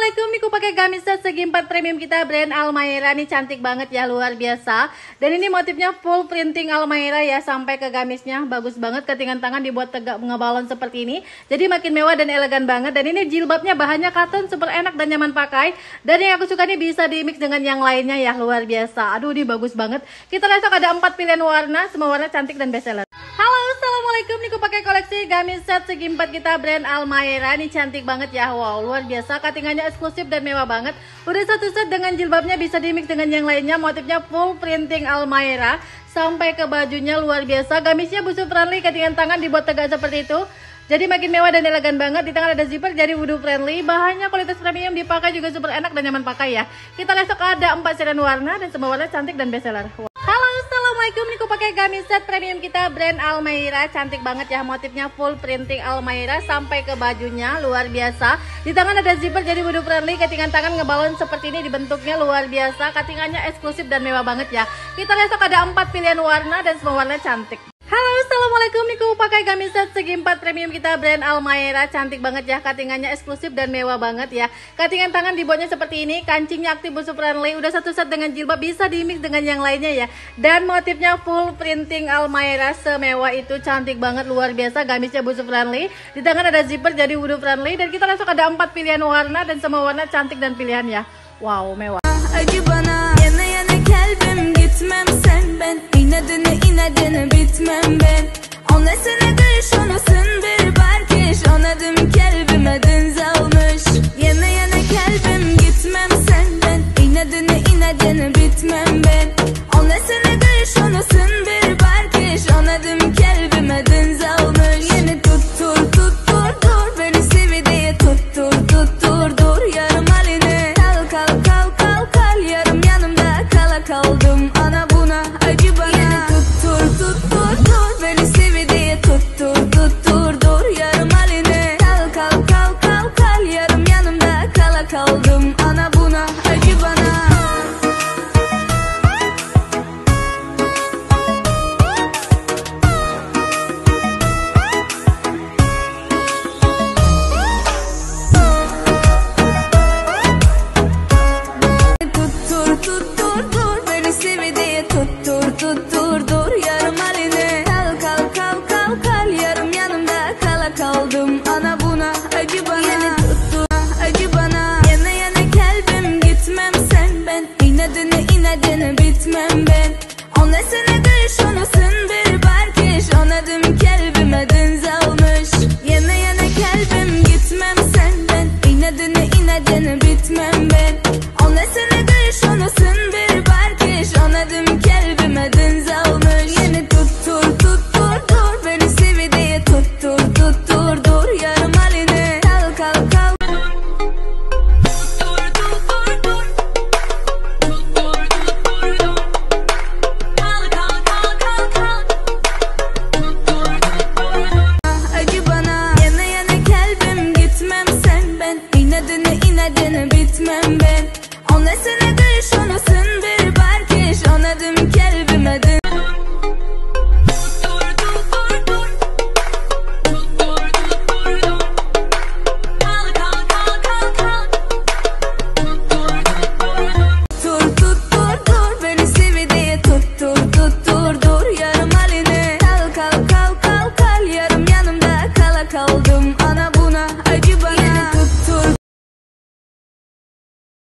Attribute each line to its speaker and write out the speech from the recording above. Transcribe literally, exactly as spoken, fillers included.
Speaker 1: Assalamualaikum, nih aku pakai gamis set segi empat premium kita brand Almaira. Nih cantik banget ya, luar biasa. Dan ini motifnya full printing Almaira ya, sampai ke gamisnya bagus banget. Ketingan tangan dibuat tegak ngebalon seperti ini, jadi makin mewah dan elegan banget. Dan ini jilbabnya bahannya cotton, super enak dan nyaman pakai. Dan yang aku suka nih bisa di mix dengan yang lainnya ya, luar biasa. Aduh, ini bagus banget. Kita lihat ada empat pilihan warna, semua warna cantik dan bestseller. Halo, assalamualaikum, nih aku pakai koleksi gamis set segi empat kita brand Almaira. Nih cantik banget ya, wow, luar biasa. Katingannya eksklusif dan mewah banget. Udah satu set dengan jilbabnya bisa di mix dengan yang lainnya. Motifnya full printing Almaira sampai ke bajunya, luar biasa. Gamisnya busuk friendly, katingan tangan dibuat tegak seperti itu, jadi makin mewah dan elegan banget. Di tangan ada zipper, jadi wudhu friendly. Bahannya kualitas premium, dipakai juga super enak dan nyaman pakai ya. Kita lihat ada empat shade warna dan semua warna cantik dan bestseller. Wow. Halo, assalamualaikum, nih aku pakai gamis set premium kita brand Almaira. Cantik banget ya, motifnya full printing Almaira sampai ke bajunya, luar biasa. Di tangan ada zipper, jadi wudhu friendly. Katingan tangan ngebalon seperti ini, dibentuknya luar biasa. Katingannya eksklusif dan mewah banget ya. Kita lihat ada empat pilihan warna dan semua warna cantik. Halo, assalamualaikum, nih aku pakai gamis set segi empat premium kita brand Almaira. Cantik banget ya, katingannya eksklusif dan mewah banget ya. Katingan tangan dibuatnya seperti ini, kancingnya aktif busuk friendly. Udah satu set dengan jilbab, bisa di mix dengan yang lainnya ya. Dan motifnya full printing Almaira, semewah itu, cantik banget, luar biasa. Gamisnya busuk friendly, di tangan ada zipper, jadi wudhu friendly. Dan kita langsung ada empat pilihan warna dan semua warna cantik dan pilihan ya. Wow, mewah.
Speaker 2: Acı bana yana yana kalbim, gitmem sen ben, inadını inadını bitmem ben. Anlasana şunusun bir barkiş, anadım kalbim adın zalmış. Yana yana kalbim, gitmem sen ben, inadını inadını bitmem ben. Anlasana şunusun bir barkiş, anadım kalbim adın zalmış. Yeni tuttur tuttur dur, beni sevi diye tuttur tuttur dur, yarım haline kal kal kal kal kal, yarım yanımda kala kaldım, ana buna acı bana. Yeni tuttur tuttur dur, beni sevi diye tuttur tuttur dur, yarım haline kal kal kal kal kal, yarım yanımda kala kaldım, ana buna acı bana. Tuttur tuttur dur, beni sevi diye tuttur tuttur dur, yarım haline kal kal kal kal kal, yarım yanımda kala kaldım, ana buna acı bana. Yeni tuttur acı bana, yana yana kalbim, gitmem sen ben, inadını inadını bitmem ben. Anlasana şunusun bir barkiş, anadım kalbim adın zalmış. Yana yana kalbim, gitmem sen ben, inadını inadını bitmem ben. Anlasana şunusun bir barkiş, anadım kalbim adın zalmış. Yeni tuttur tuttur dur, beni sevi diye tuttur tuttur dur, yarım haline kal kal kal. Tuttur tuttur dur, tuttur tuttur dur, kal kal kal kal kal. Tuttur tuttur dur. Acı bana yana yana kalbim, gitmem sen ben, inadını inadını bitmem ben.